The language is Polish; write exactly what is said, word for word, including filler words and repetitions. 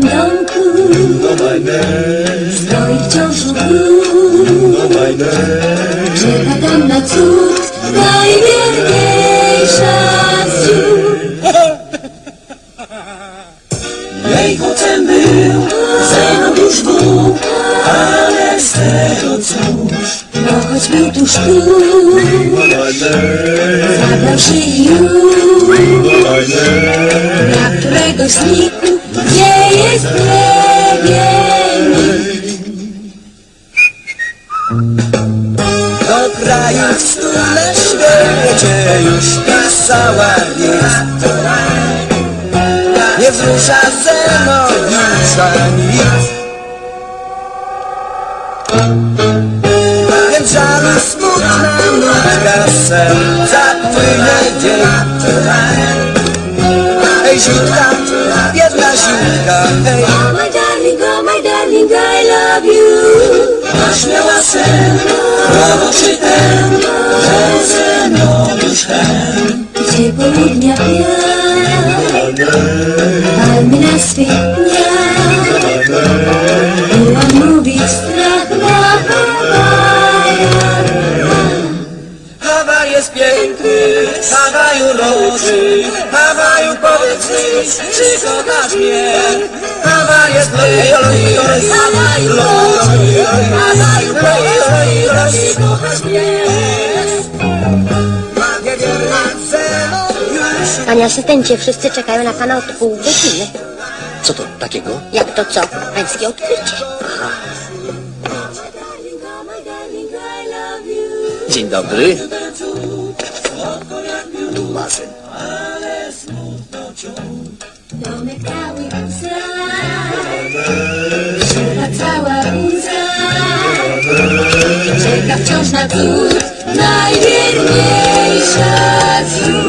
domku stoi wciąż u czeka tam na cud najwierniejsza z dziób. Jej chłopcem był Zenon już Bóg, ale z tego cóż, No choć był tu sztuk, zabrał się już, dla któregoś znikł, gdzie jest nie wiem. do krajów stu na świecie już pisała list. Nie wzrusza Zenoniusza nic, więc żalu smutna nutka serca płynie dzień. Hej ziutka, biedna ziutka, hej. Oh my darling, oh my darling, I love you. Naśmiała sen, roboczy ten, że Zenoniusz ten. Gdzie południa piach, palmy na swych dniach, byłam mówić strach na Hawajach. Hawaj jest piękny, Hawaju roży, Hawaju powiedz mi, czy kochasz mnie? Hawaj jest piękny, Hawaju roży, Hawaju powiedz mi, czy kochasz mnie? Panie asystencie, wszyscy czekają na pana od pół godziny. Co to takiego? Jak to co? Pańskie odkrycie. Dzień dobry. Dumazen. Domek cały łza, żywa cała łza, czeka wciąż na cud najwierniejsza z